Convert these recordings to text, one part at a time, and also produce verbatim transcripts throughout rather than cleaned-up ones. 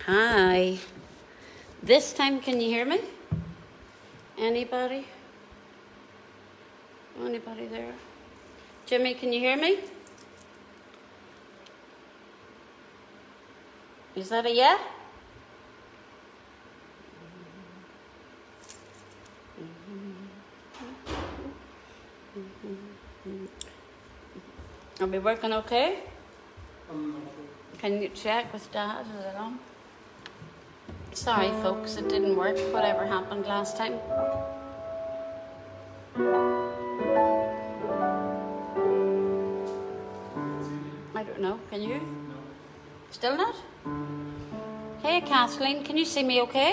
Hi. This time, can you hear me? Anybody? Anybody there? Jimmy, can you hear me? Is that a yeah? Are we working okay? Can you check with Dad? Is it on? Sorry, folks, it didn't work. Whatever happened last time. I don't know. Can you? Still not? Hey, Kathleen, can you see me okay?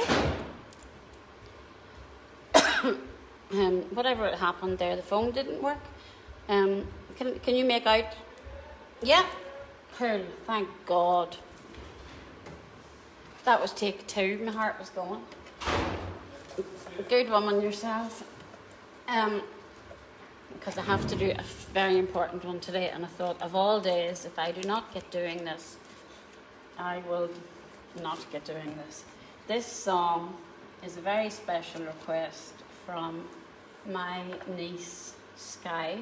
um, whatever happened there, the phone didn't work. Um, can, can you make out? Yeah. Cool. Thank God. That was take two. My heart was going. Good woman yourself. Um, because I have to do a very important one today, and I thought of all days, if I do not get doing this, I will not get doing this. This song is a very special request from my niece, Sky.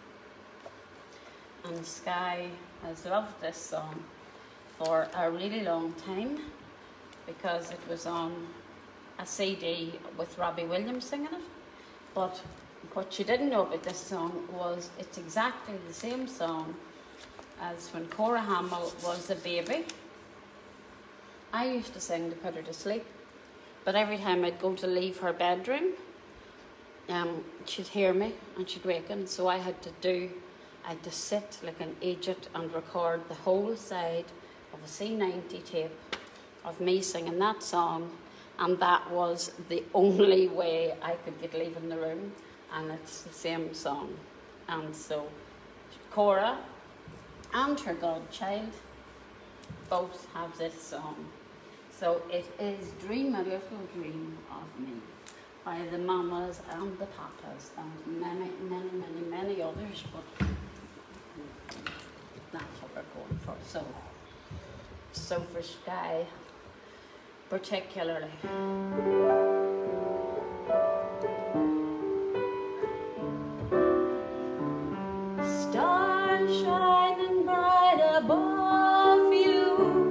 And Sky has loved this song for a really long time because it was on a C D with Robbie Williams singing it. But what she didn't know about this song was it's exactly the same song as when Cora Hamill was a baby. I used to sing to put her to sleep, but every time I'd go to leave her bedroom, um, she'd hear me and she'd waken, so I had to do I had to sit like an idiot and record the whole side of a C ninety tape of me singing that song, and that was the only way I could get leaving the room, and it's the same song. And so Cora and her godchild both have this song. So it is Dream a Little Dream of Me by the Mamas and the Papas and many, many, many, many others, but that's what we're going for. So, so for Sky, particularly. Stars shining bright above you,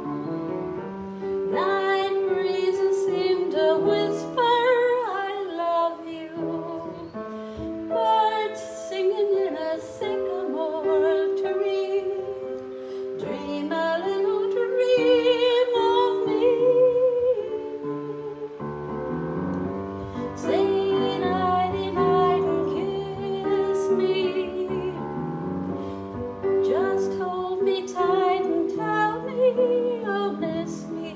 night breezes seem to whisper, I love you, birds singing in a sycamore tree, dream a little dream of me, say nighty night and kiss me, just hold me tight and tell me you'll miss me,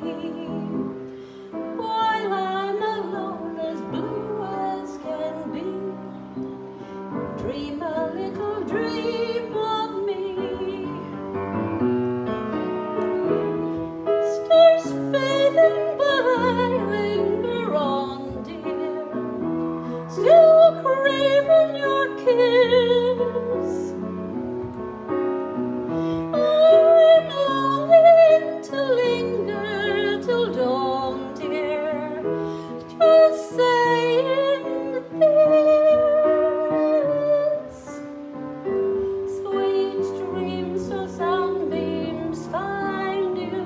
while I'm alone as blue as can be, dream a little dream of me. Stars fading but I linger on, dear, still craving your kiss. I'm longing to linger till dawn, dear, just saying this. Sweet dreams till sunbeams find you,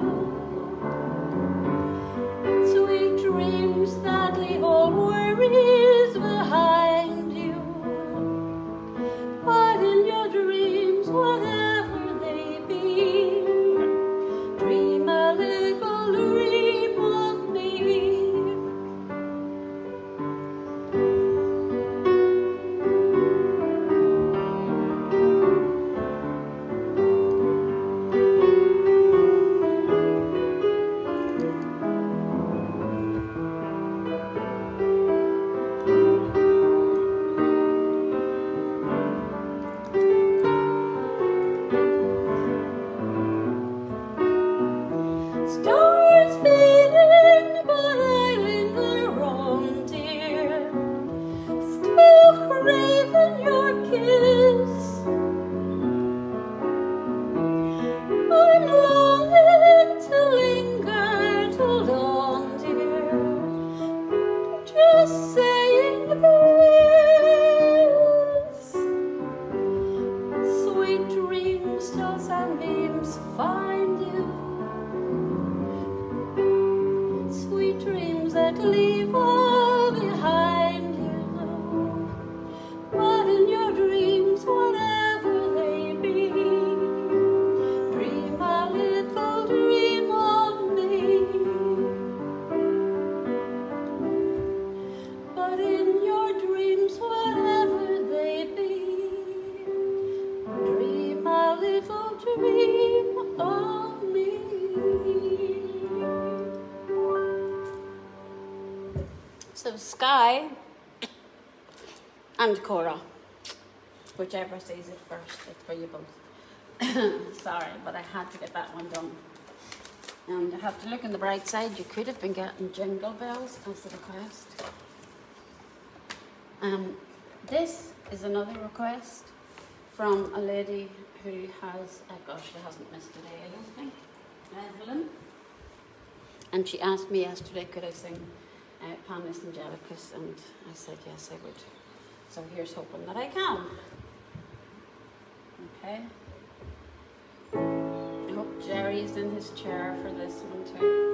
sweet dreams that leave all worries behind you. But in your dreams, whatever they be, dream a little dream of me. Stars fading, but I linger on, dear, still craving your kiss. I'm longing to linger can't leave all behind you now, but in your dreams, whatever they be, dream a little dream of me. But in your dreams, whatever they be, dream a little dream of me. So Sky and Cora, whichever says it first, it's for you both. Sorry, but I had to get that one done. And I have to look on the bright side. You could have been getting jingle bells as the request. Um, this is another request from a lady who has, oh gosh, she hasn't missed a day, I don't think, Helen. And she asked me yesterday, could I sing uh, Panis Angelicus, and I said yes, I would. So here's hoping that I can. Okay. I hope Jerry's in his chair for this one too.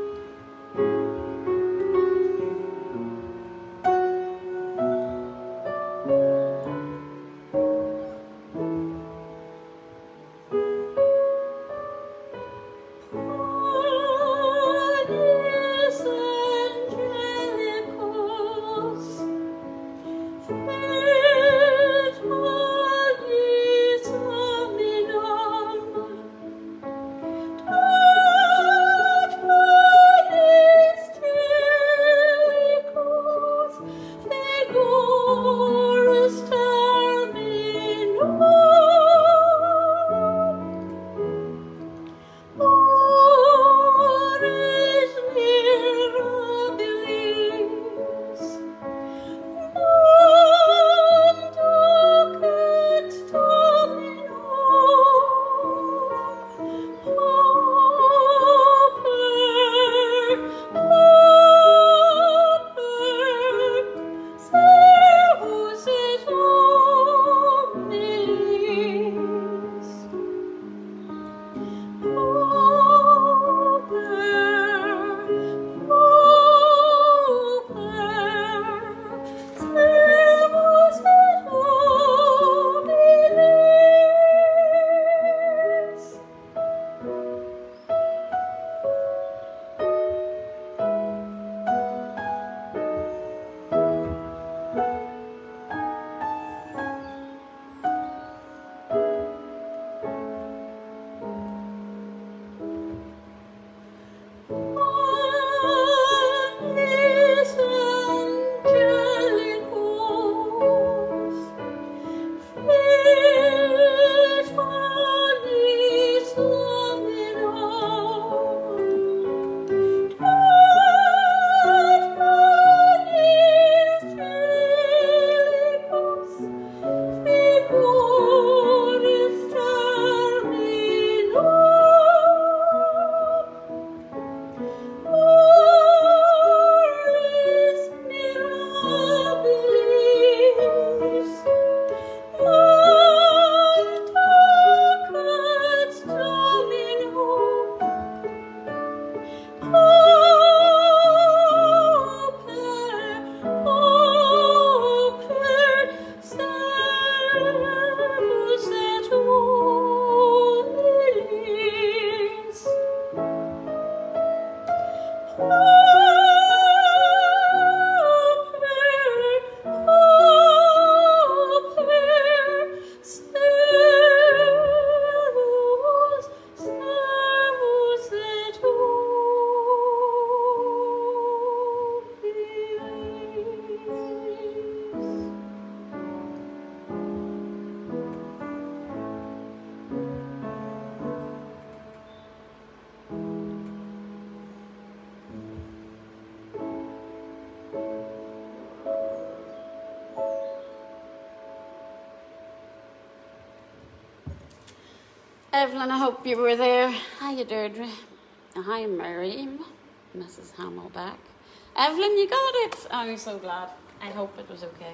Evelyn, I hope you were there. Hiya, Deirdre. Hi, Mary. Missus Hamill back. Evelyn, you got it. I'm so glad. I hope it was okay.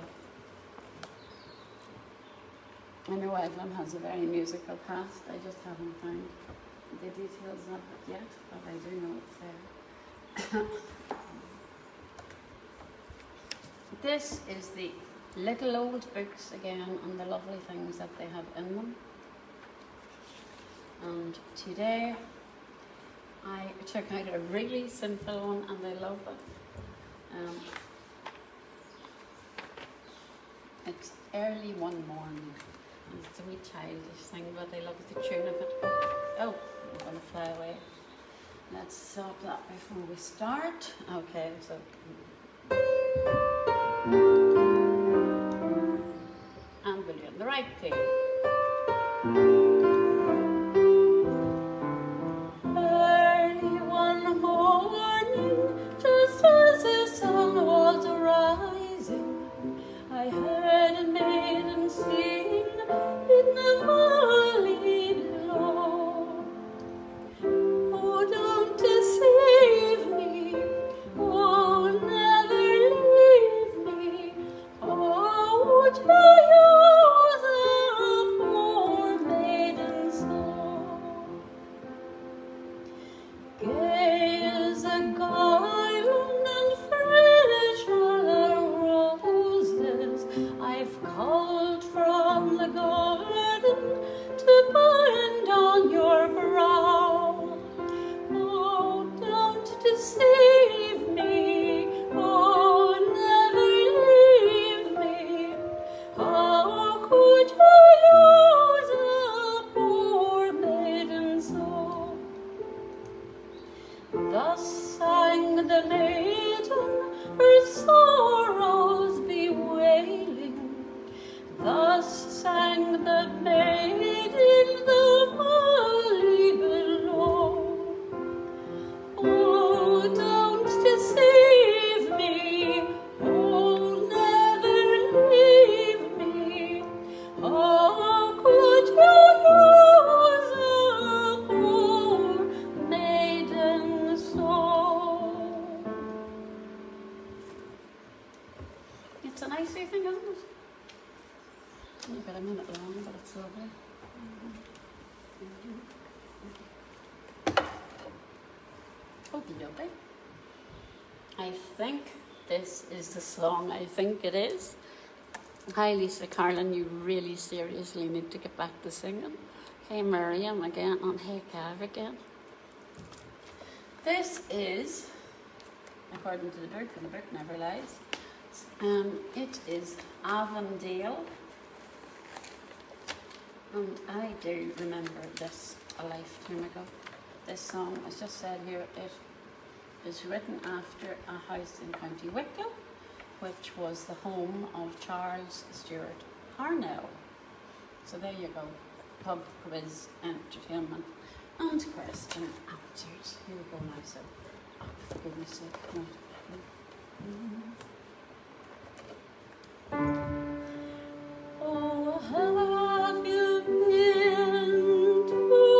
I know Evelyn has a very musical past. I just haven't found the details of it yet, but I do know it's there. This is the little old books again and the lovely things that they have in them. And today I took out a really simple one and I love it. Um, it's early one morning and it's a wee childish thing, but I love the tune of it. Oh, I'm going to fly away. Let's stop that before we start. Okay, so. And we'll do it in the right key. Early one morning, just as the sun was rising, I heard a maiden sing in the valley below. Oh, don't deceive me, oh, never leave me, oh, would you use a poor maiden's song? Gay as a garland and fresh are the roses I've culled from the garden to bind on your brow. Oh, don't deceive me, oh, never leave me. How could you use a poor maiden's song? Thus sang the maiden, her sorrows bewailing. Thus sang the maid in the valley below. Oh, don't deceive me, oh, never leave me. How could you use a poor maiden's song? It's a nice thing, isn't it? Only about a minute long, but it's lovely. Okie dokie. I think this is the song. I think it is. Hi, Lisa Carlin. You really seriously need to get back to singing. Hey, Miriam again, and hey, Cav again. This is, according to the book, and the book never lies. Um, it is Avondale. And I do remember this a lifetime ago. This song, as just said here, it is written after a house in County Wicklow, which was the home of Charles Stewart Parnell. So there you go, pub quiz, entertainment, and question answers. Here we go now, so, oh, for goodness sake, no. Oh, have you been to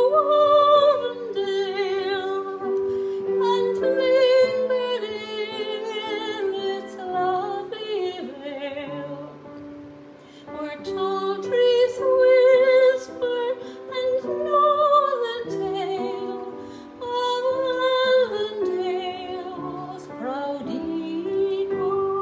Avondale and lingered in its lovely vale, where tall trees whisper and know the tale of Avondale's proud eagle?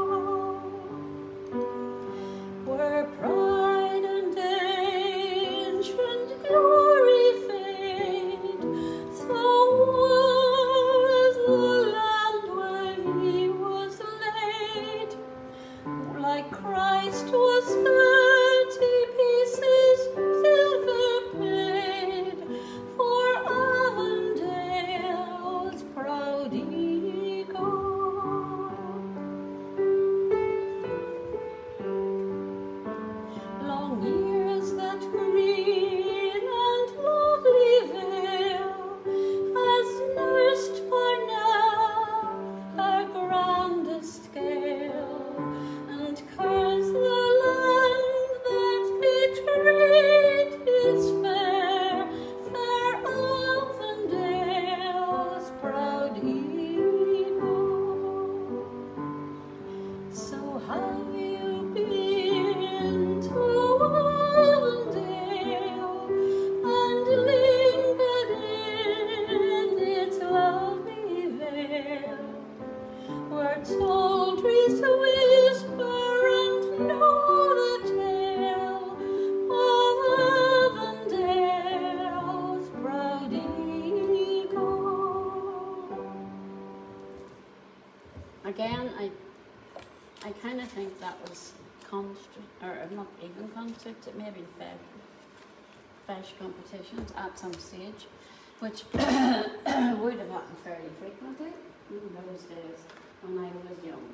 again, I I kind of think that was concert, or not even concert, it may have been fair, fresh competitions at some stage, which would have happened fairly frequently in those days when I was young.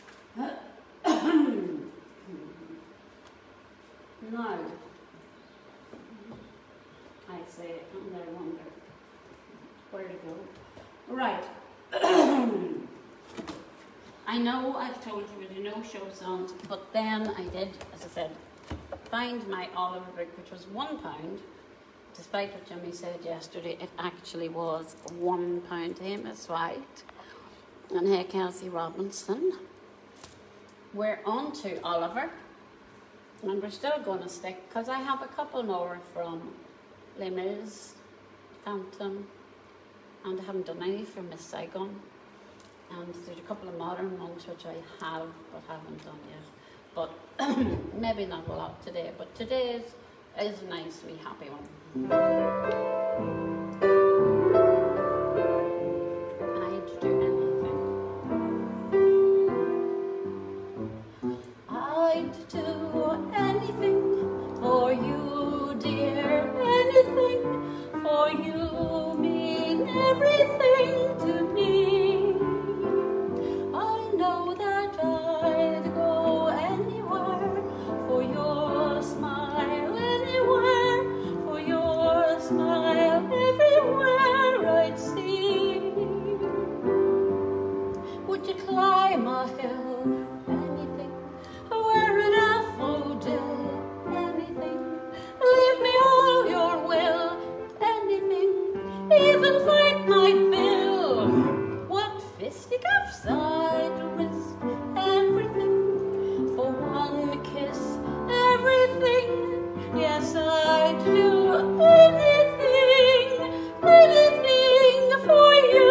Now, I say it and I wonder where to go. Right. I know I've told you there are no show songs, but then I did, as I said, find my Oliver book, which was one pound. Despite what Jimmy said yesterday, it actually was one pound. Amos White and here Kelsey Robinson. We're on to Oliver, and we're still going to stick, because I have a couple more from Les Mis, Phantom, and I haven't done any from Miss Saigon. And there's a couple of modern ones which I have but haven't done yet. But maybe not a lot today, but today is, is a nice wee happy one. I'd do anything. I'd do anything for you, dear. Anything for you mean everything to me. Climb a hill, anything, wear an Avondale, anything, leave me all your will, anything, even fight my bill. What fisticuffs I'd risk, everything, for one kiss, everything, yes I'd do anything, anything for you.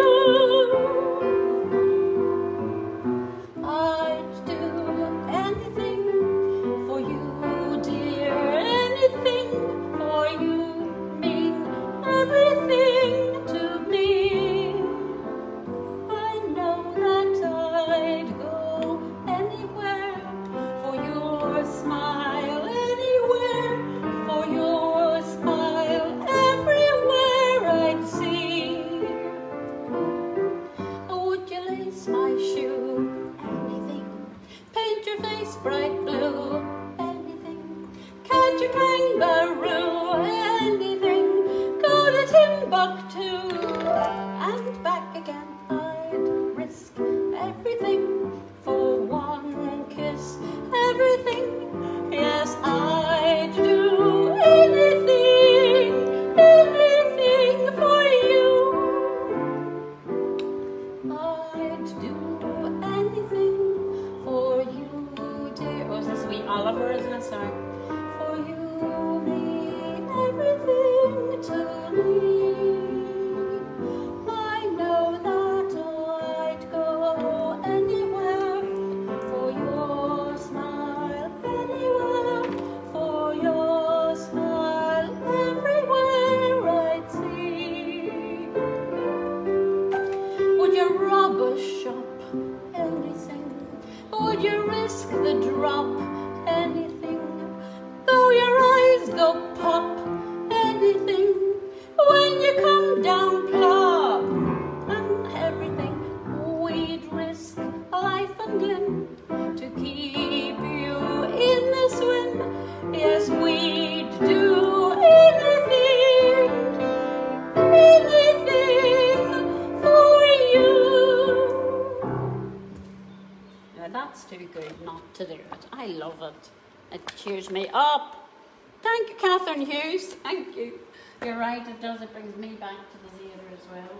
Cheers me up. Thank you, Catherine Hughes. Thank you. You're right, it does. It brings me back to the theatre as well.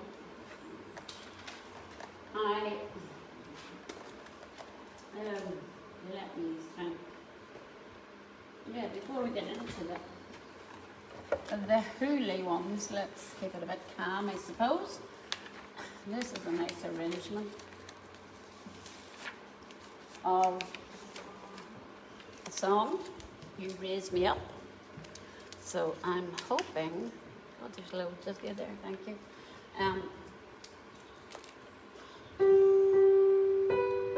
I, um, let me think. Yeah, before we get into the, the Hooly ones, let's keep it a bit calm, I suppose. This is a nice arrangement of a song, You Raise Me Up. So I'm hoping, oh, there's loads of you there, thank you. Um,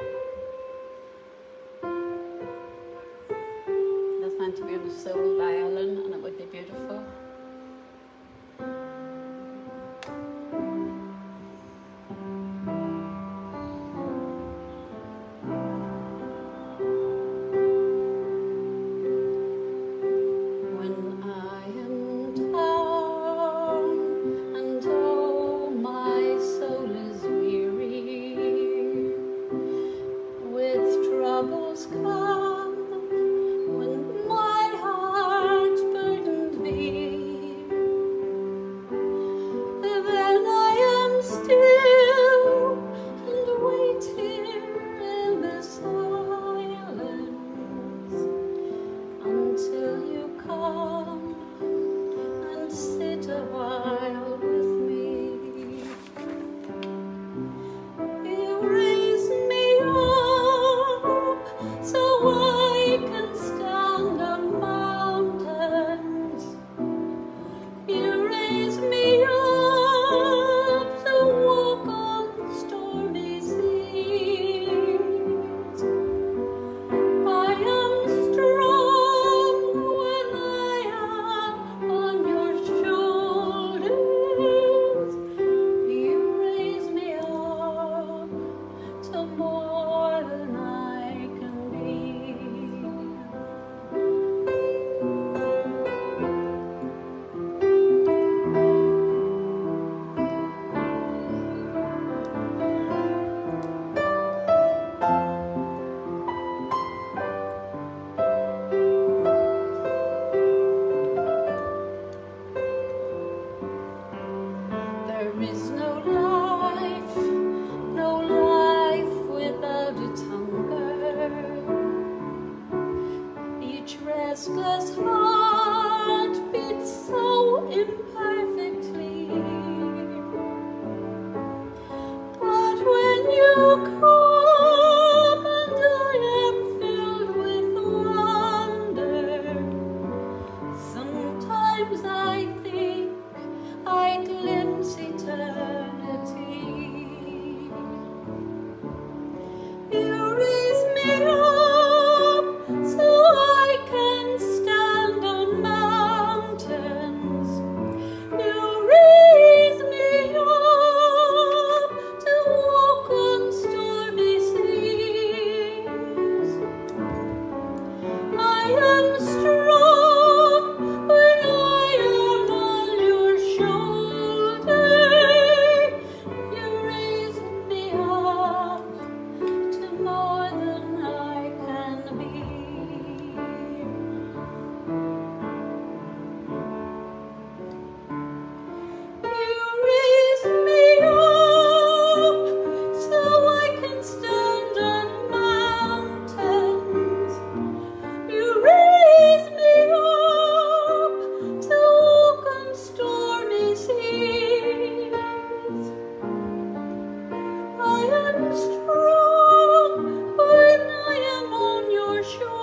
strong when I am on your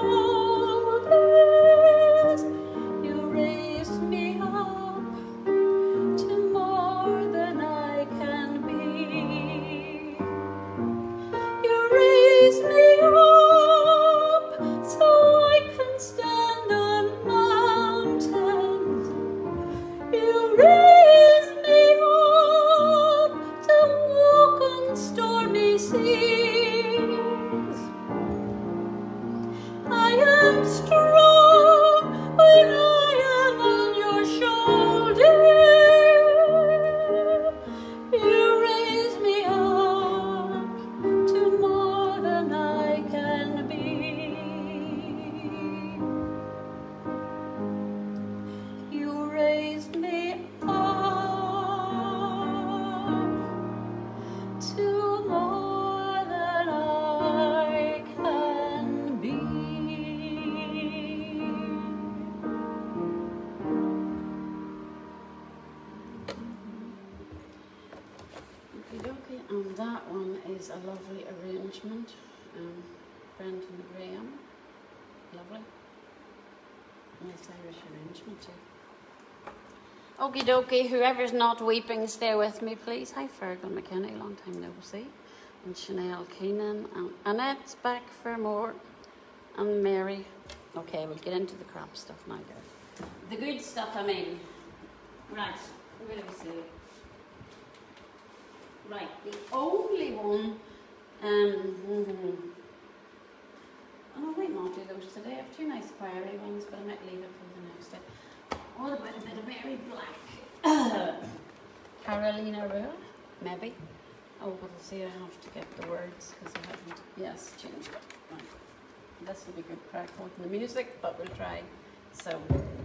shoulders. You raise me up to more than I can be. You raise me up so I can stand on mountains. You raise me up to walk on stormy seas. I am strong when I am on your shoulder. You raise me up to more than I can be. You raised me up to more than I can be. Okay, and that one is a lovely arrangement. Um, Brendan Graham, lovely. Nice Irish arrangement too. Okie dokie, whoever's not weeping, stay with me, please. Hi, Fergal McKinney, long time no see. And Chanel Keenan, and Annette's back for more. And Mary. Okay, we'll get into the crap stuff now, guys. The good stuff, I mean. Right, where do we see? Right, the only one. Um, mm-hmm. Oh, I might not do those today. I have two nice choiry ones, but I might leave it for the next day. What about a bit of Mary Black? Carolina Rua, maybe. Oh, but I'll see, I have to get the words because I haven't, yes, changed it. Right. This will be good crack with the music, but we'll try. So.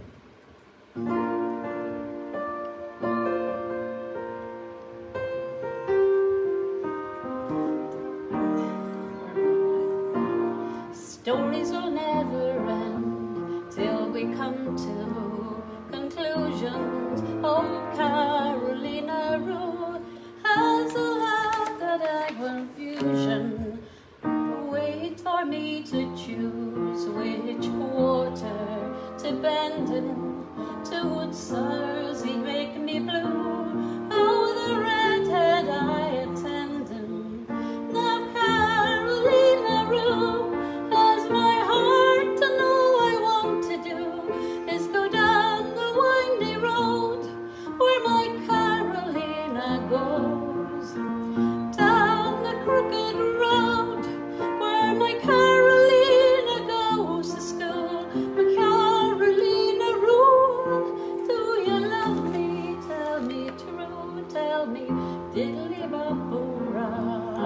Stories will never end till we come to conclusions. Oh, Carolina Rua has allowed that I confusion. Wait for me to choose which quarter to bend in. To Woodsursey make me blue. Oh, the redhead I attending. Now Carolina Rua has my heart, and all I want to do is go down the windy road where my Carolina goes. Down the crooked road where my Carolina goes to school. My Carolina Rua, do you love me? Tell me true, tell me diddly-bop-oo-ra.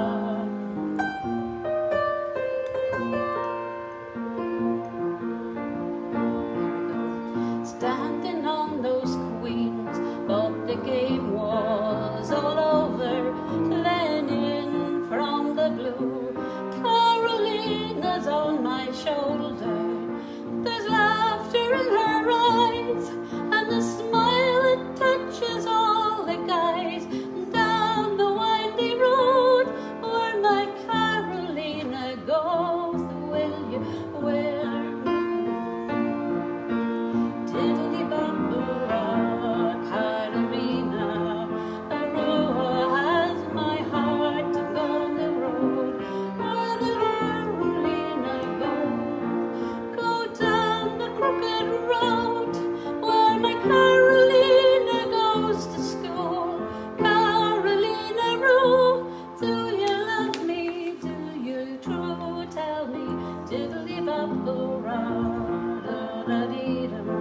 Standing on those queens, but the game was all over. Then in from the blue, Carolina's on my shoulder. There's laughter in her eyes, and a smile that touches all the guys. Down the windy road where my Carolina goes, will you wear diddly-bop-oo-ra? Carolina Rua has my heart on the road where the Carolina goes. Go down the crooked road where my Carolina goes to school. Carolina Rua, do you love me? Do you true? Tell me diddly-bop-oo-ra. Da-da-dee-dum,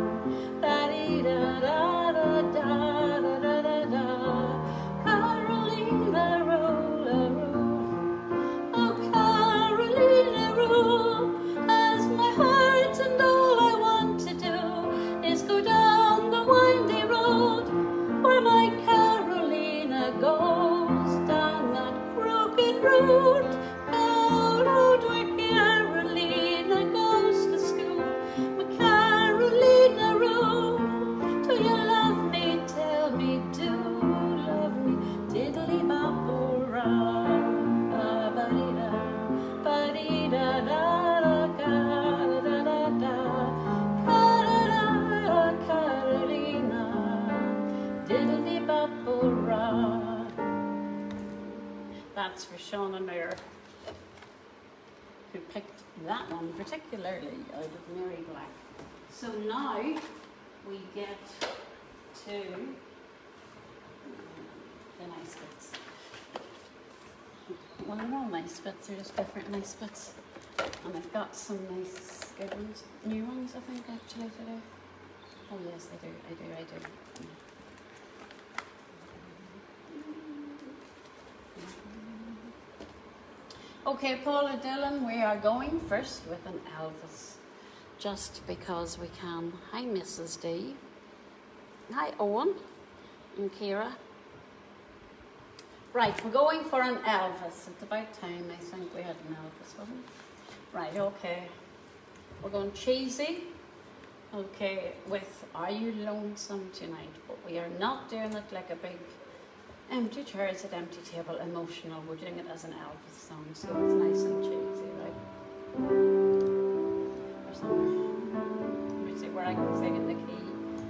da-dee-da-da-da-da-da-da-da-da. Carolina Rua, oh Carolina Rua has my heart, and all I want to do is go down the windy road where my Carolina goes. Down that crooked road, oh, road where Carolina goes to school. My Carolina Rua, do you love me? Tell me, do you love me? Diddly-bop-oo-ra. That's for Sean and Mayor, who picked that one particularly out of Mary Black. So now we get to the nice bits. Well, they're all nice bits, they're just different nice bits. And I've got some nice good ones, new ones I think actually today. Oh yes, I do, I do, I do. Okay, Paula Dillon, we are going first with an Elvis, just because we can. Hi, Missus D. Hi, Owen and Kira. Right, we're going for an Elvis. It's about time, I think we had an Elvis, wasn't it? Right, okay. We're going cheesy, okay, with Are You Lonesome Tonight? But we are not doing it like a big empty chairs at empty table, emotional. We're doing it as an Elvis song, so it's nice and cheesy, right? Or something. Let me see where I can sing in the key.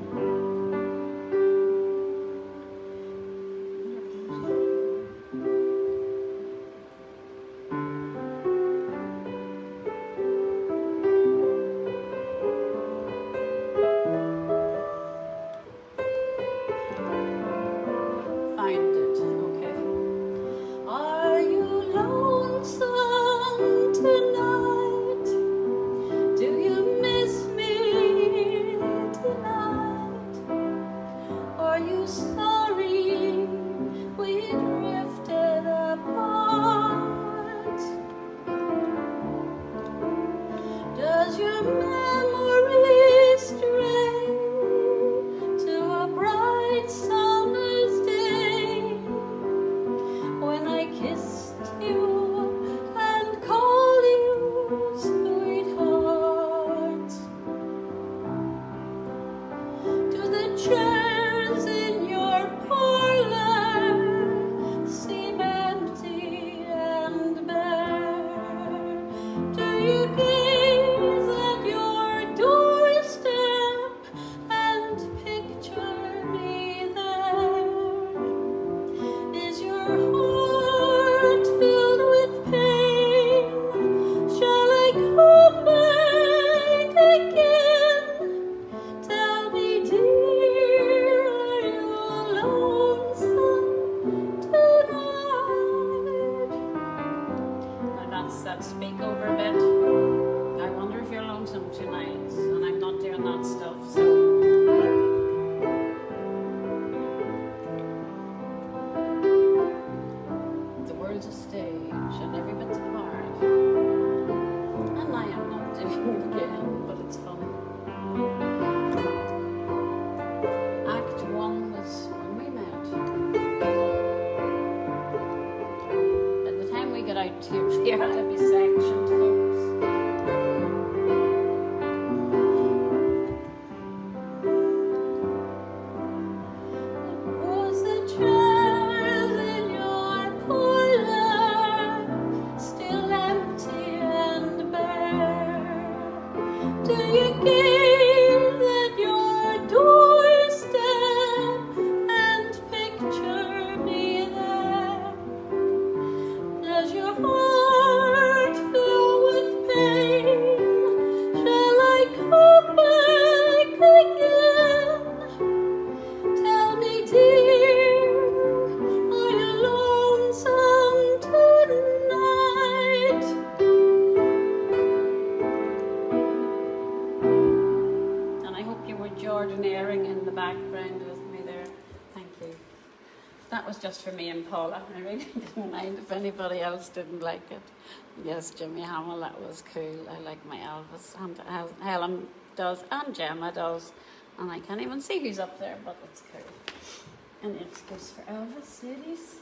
Just for me and Paula. I really didn't mind if anybody else didn't like it. Yes, Jimmy Hamill, that was cool. I like my Elvis, and Helen does, and Gemma does. And I can't even see who's up there, but it's cool. And it's goes for Elvis, ladies.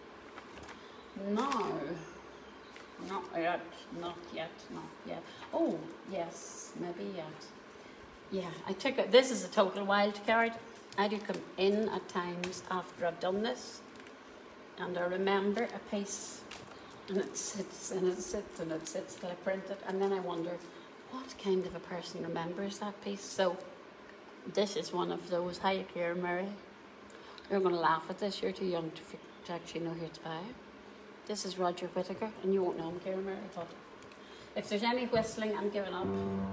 No, not yet, not yet, not yet. Oh, yes, maybe yet. Yeah, I took it. This is a total wild card. I do come in at times after I've done this, and I remember a piece, and it sits and it sits and it sits till I print it, and then I wonder, what kind of a person remembers that piece? So this is one of those. Hi, Kira Murray. You're going to laugh at this. You're too young to, to actually know who it's by. This is Roger Whittaker, and you won't know him, Karen Mary, but if there's any whistling, I'm giving up.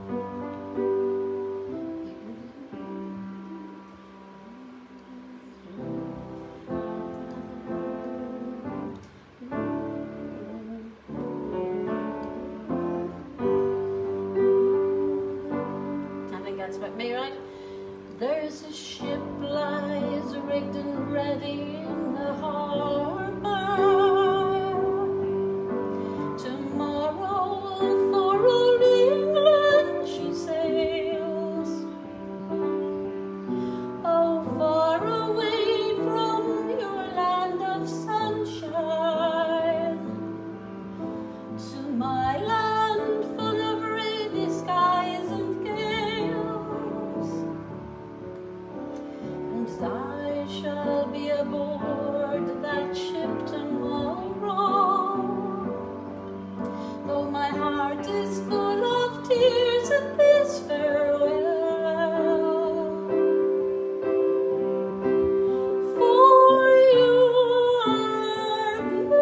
I think that's about me, right? There's a ship lies rigged and ready in the harbour. Tomorrow for old England she sails. Oh, far away from your land of sunshine, to my land full of rainy skies and gales. And I shall be aboard that ship tomorrow, though my heart is full of tears at this farewell. For you are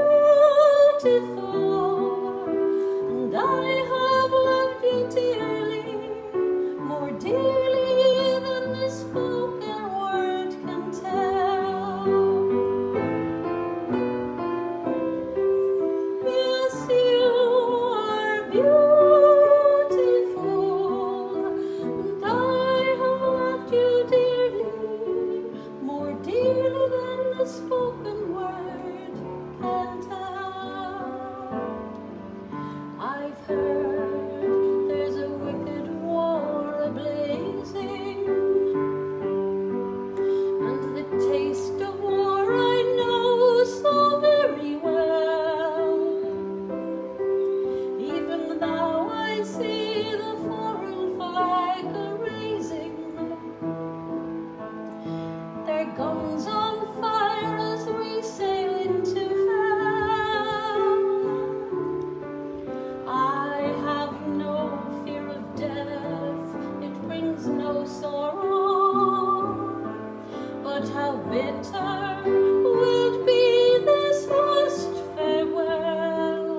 beautiful, and I have loved you dearly, more dearly than the spoken word can tell. Yes, you are beautiful, and I have loved you dearly, more dearly than the spoken word can tell. I've heard there's a wicked war a-blazing, and the taste of war I know so very well. Even now I see the foreign flag a-raising, their guns on fire as we sail into hell. I have no fear of death, it brings no sorrow, but how bitter would be this last farewell.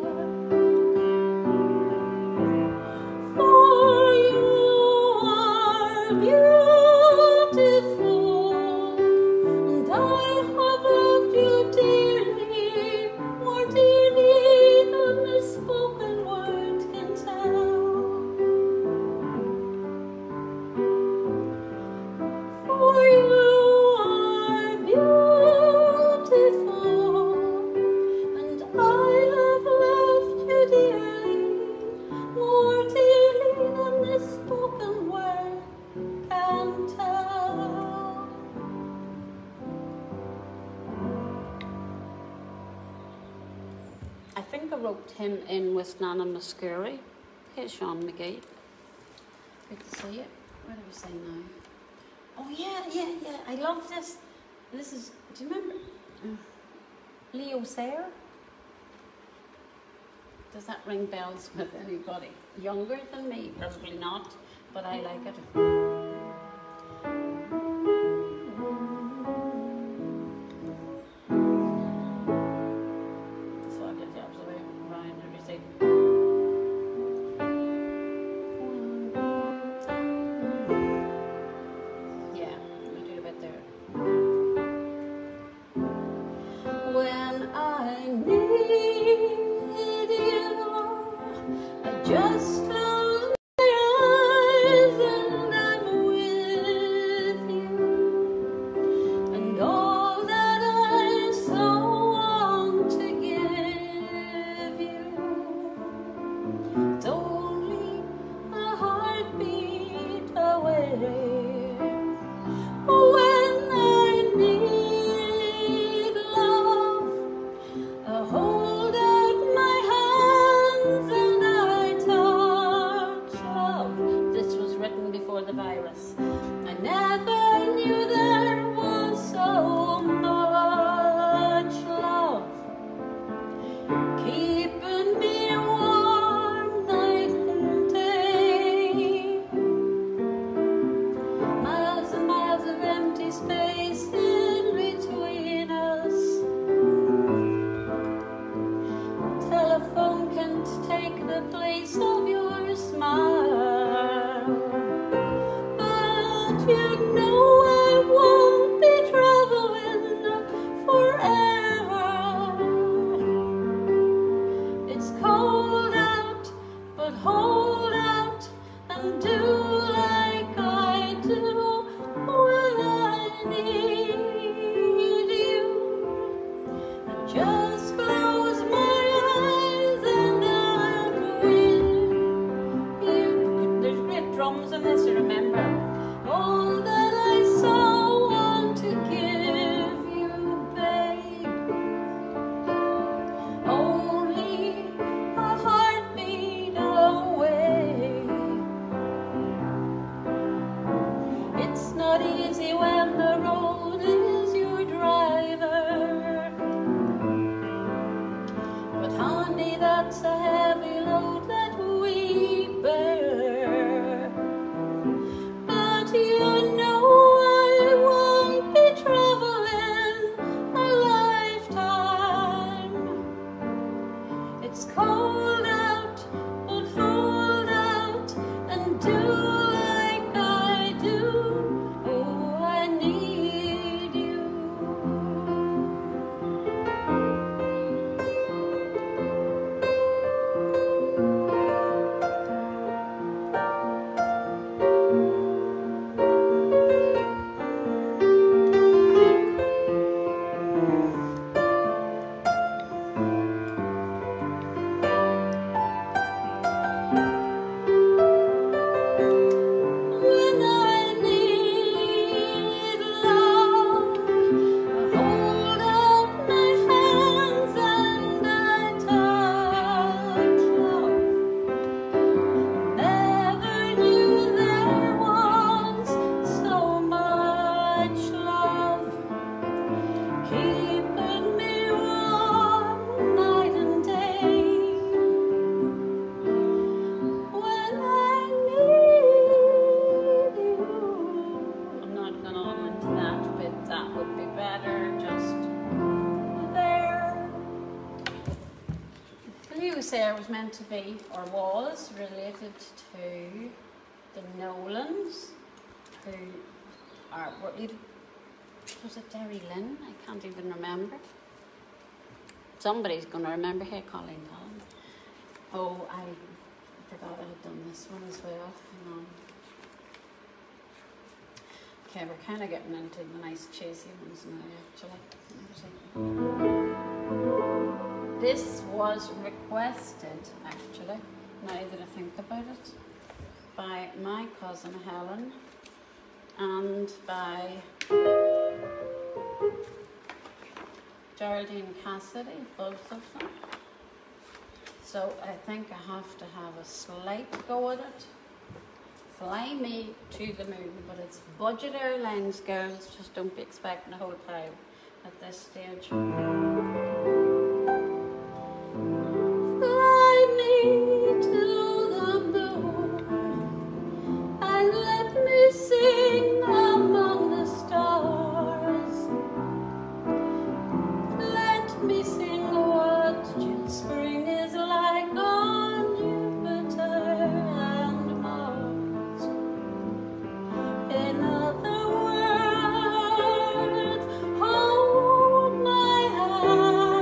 For you are beautiful, and I have loved you dearly, more dearly than the spoken word can tell. For you are beautiful, and I have loved you dearly, more dearly than the spoken word can tell. I think I wrote him in with Nana Muscuri. Here's Sean McGee. Good to see it. What do we say now? Oh yeah, yeah, yeah. I love this. This is, do you remember uh, Leo Sayer? Does that ring bells with anybody younger than me? Probably not, but I like it. So I did the opposite way around everything. Yeah, we do a bit there. When I need you, I just close my eyes and I'm with you, and all that I so want to give you, it's only a heartbeat away. When I need love, I hold out my hands and I touch telephone can't take the place of your smile. But you know I won't be traveling forever. It's cold out, but hold out and do like I do when I need you. And just close my eyes and I'll win you. There's great drums in this, you remember. All that I so want to give you, babe. Only a heartbeat away. It's not easy when the road is your driver. But honey, that's a heavy load that we bear. But you know I won't be traveling a lifetime. It's cold out, but hold out and do like I do. Oh, I need you. When I need love, I hold out my hands and I touch love. Never knew there was so much love, keeping me warm night and day. When I need you, I'm not gonna go into that bit. That would be better just there. Blues there was meant to be, or was, related to the Nolans, who are, were either, was it Derry Lynn? I can't even remember. Somebody's gonna remember. Hey, Colleen, Colleen. Oh, I forgot I had done this one as well. Hang on. Okay, we're kind of getting into the nice chasey ones now, actually. This was requested, actually, now that I think about it, by my cousin Helen and by Geraldine Cassidy, both of them. So I think I have to have a slight go at it. Fly me to the moon, but it's Budget Airlines, girls. Just don't be expecting a whole pile at this stage. Fly me to the moon and let me sing among the stars. Let me sing what spring is like on Jupiter and Mars. In other words, hold my hand.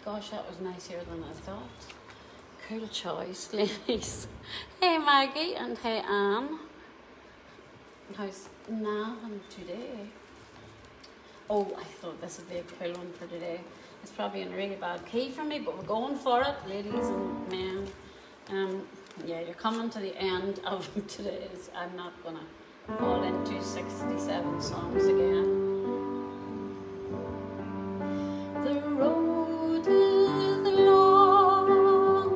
Gosh, that was nicer than I thought. Cool choice, ladies. Hey Maggie and hey Anne. How's Navan today? Oh, I thought this would be a cool one for today. It's probably in a really bad key for me, but we're going for it, ladies and men. Um, yeah, you're coming to the end of today's. I'm not gonna fall into sixty-seven songs again. The road is long,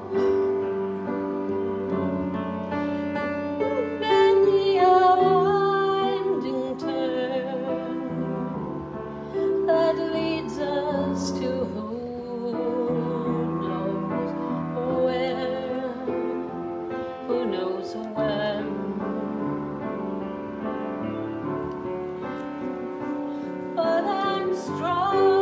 many a winding turn that leads us to who knows where, who knows when. But I'm strong.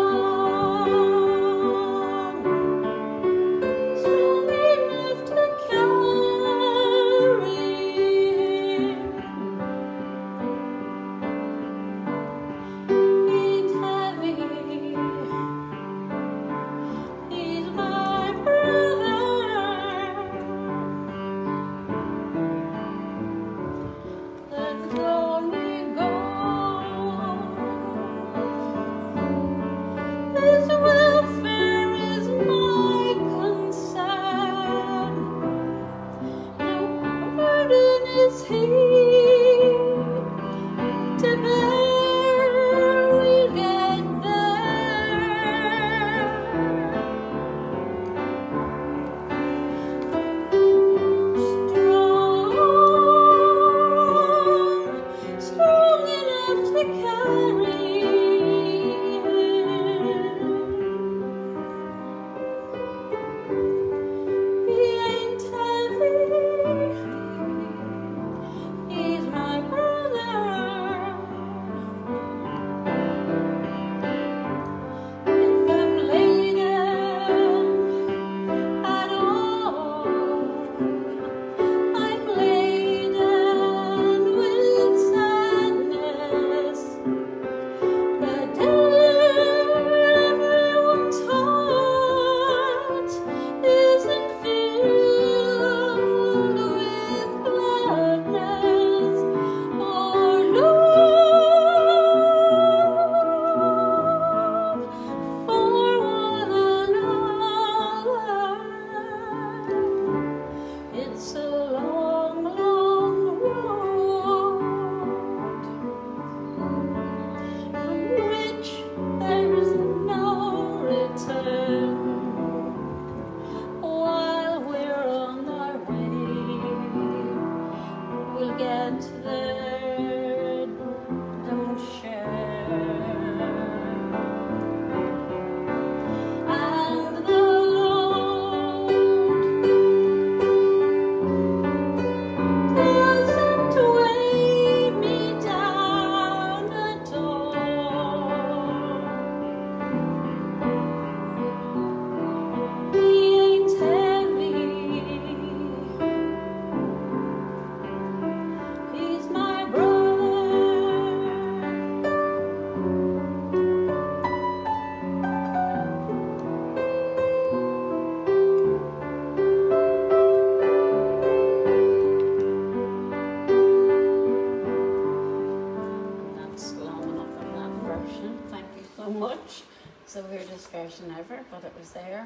It's the weirdest version ever, but it was there.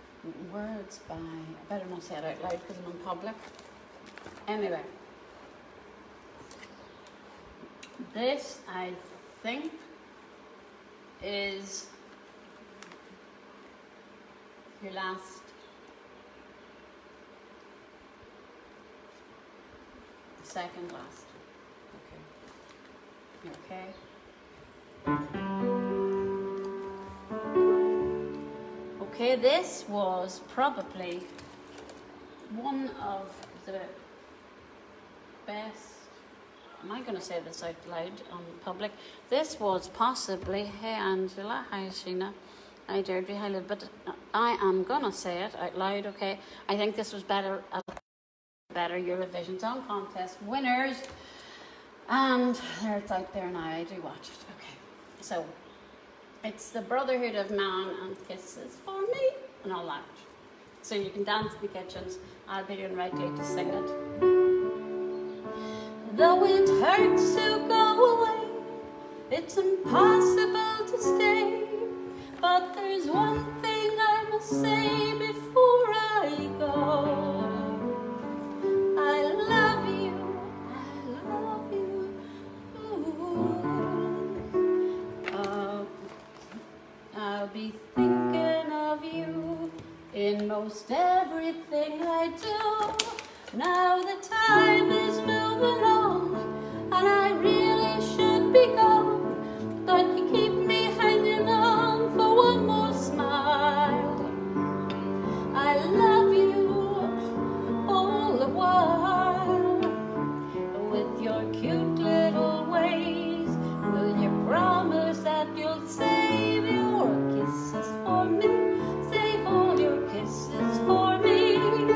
Words by, I better not say it out loud because I'm in public. Anyway, this I think is your last second last. Okay. You okay? Okay, this was probably one of the best, am I going to say this out loud on public? This was possibly, hey Angela, hi Sheena, hi Deirdre, hi Liv, but I am going to say it out loud, okay? I think this was better, a better Eurovision Song Contest winners, and there it's out there now, I do watch it, okay. So, It's the brotherhood of man and kisses for me and all that. So you can dance in the kitchens. I'll be doing rightly to sing it. Though it hurts to go away, it's impossible to stay. But there's one thing I must say before I go. I love you, I love you. Ooh. Uh, I'll be thinking of you in most everything I do. Now the time is moving on, and I really should be gone, but you keep me hanging on for one more smile. I love you all the while. With your cute little ways, will you promise that you'll save your kisses for me? Save all your kisses for me.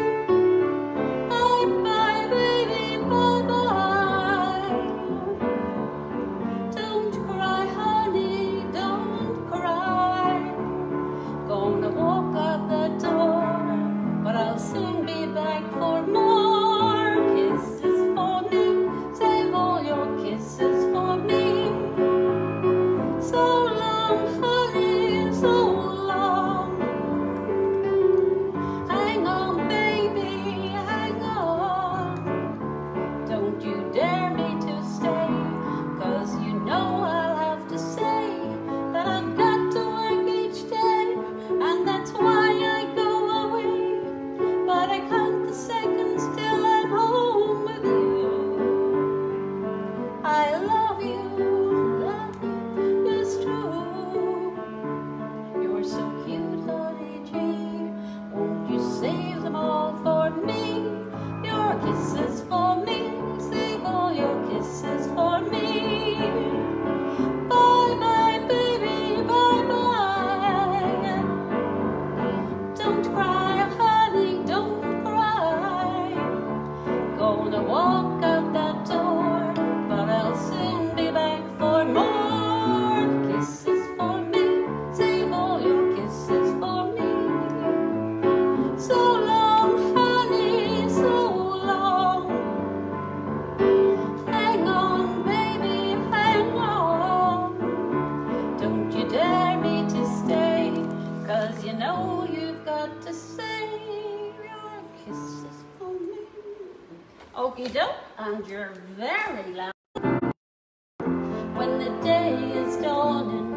And you're very loud. When the day is dawning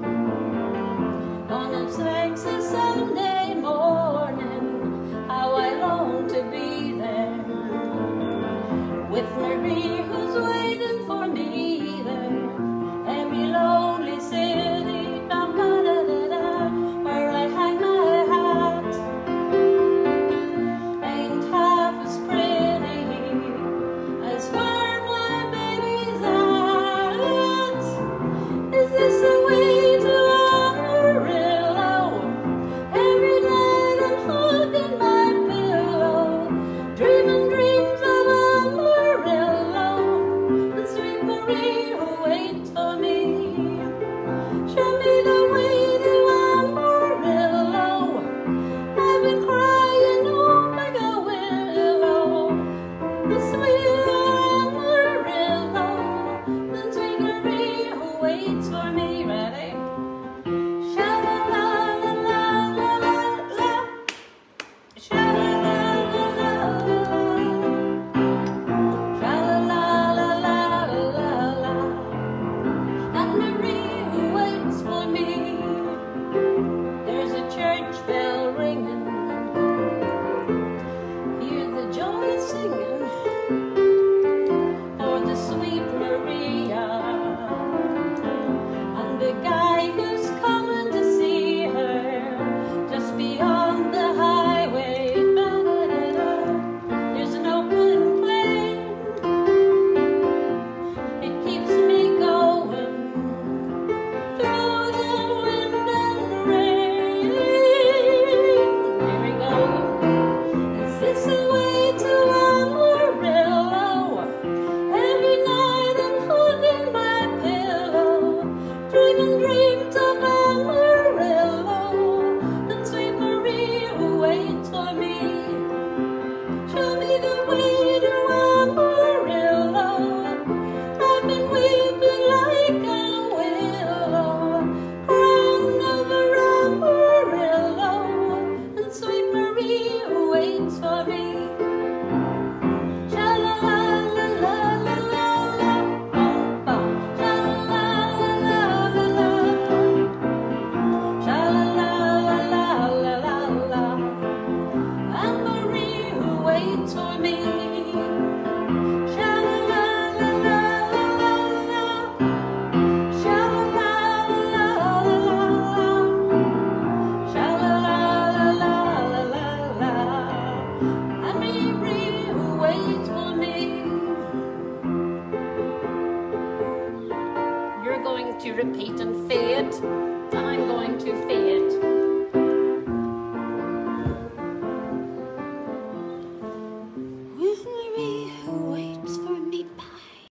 on a Texas Sunday morning, how I long to be there with Marie who's waiting for me there. Every lonely city, da, da, da, da, da, where I hang my hat ain't half as pretty as where my baby repeat and fade, and I'm going to fade.